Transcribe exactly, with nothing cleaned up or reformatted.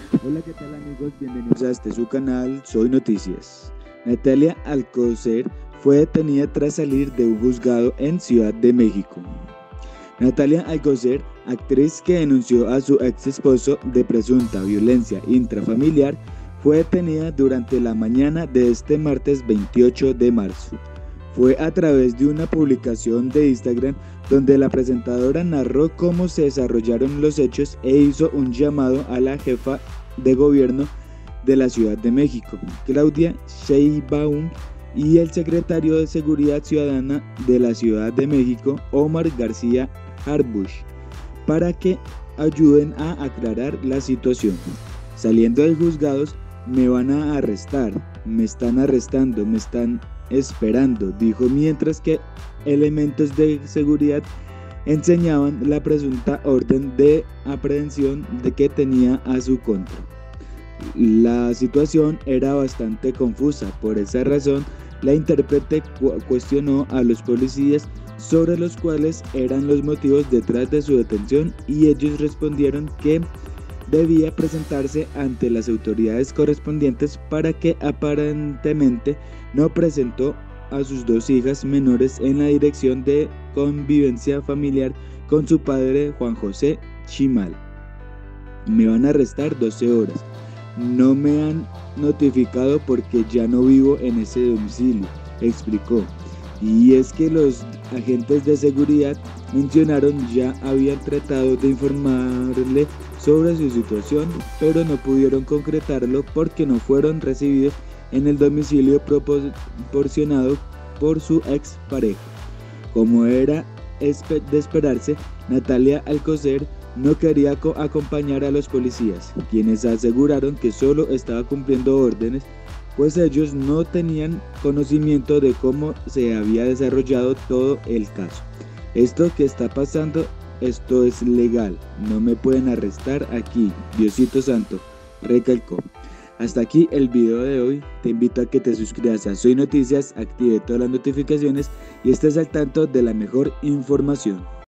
Hola, ¿qué tal amigos? Bienvenidos a este su canal, Soy Noticias. Natalia Alcocer fue detenida tras salir de un juzgado en Ciudad de México. Natalia Alcocer, actriz que denunció a su ex esposo de presunta violencia intrafamiliar, fue detenida durante la mañana de este martes veintiocho de marzo. Fue a través de una publicación de Instagram donde la presentadora narró cómo se desarrollaron los hechos e hizo un llamado a la jefa de gobierno de la Ciudad de México, Claudia Sheinbaum, y el secretario de Seguridad Ciudadana de la Ciudad de México, Omar García Harfuch, para que ayuden a aclarar la situación. Saliendo de juzgados, me van a arrestar, me están arrestando, me están esperando, dijo, mientras que elementos de seguridad enseñaban la presunta orden de aprehensión de que tenía a su contra. La situación era bastante confusa, por esa razón la intérprete cu cuestionó a los policías sobre los cuales eran los motivos detrás de su detención y ellos respondieron que debía presentarse ante las autoridades correspondientes, para que aparentemente no presentó a sus dos hijas menores en la Dirección de Convivencia Familiar con su padre Juan José Chimal. Me van a arrestar doce horas. No me han notificado porque ya no vivo en ese domicilio, explicó. Y es que los agentes de seguridad mencionaron ya habían tratado de informarle sobre su situación, pero no pudieron concretarlo porque no fueron recibidos en el domicilio proporcionado por su ex pareja. Como era de esperarse, Natalia Alcocer no quería acompañar a los policías, quienes aseguraron que solo estaba cumpliendo órdenes, pues ellos no tenían conocimiento de cómo se había desarrollado todo el caso. Esto que está pasando, esto es legal, no me pueden arrestar aquí, Diosito Santo, recalcó. Hasta aquí el video de hoy. Te invito a que te suscribas a Soy Noticias, active todas las notificaciones y estés al tanto de la mejor información.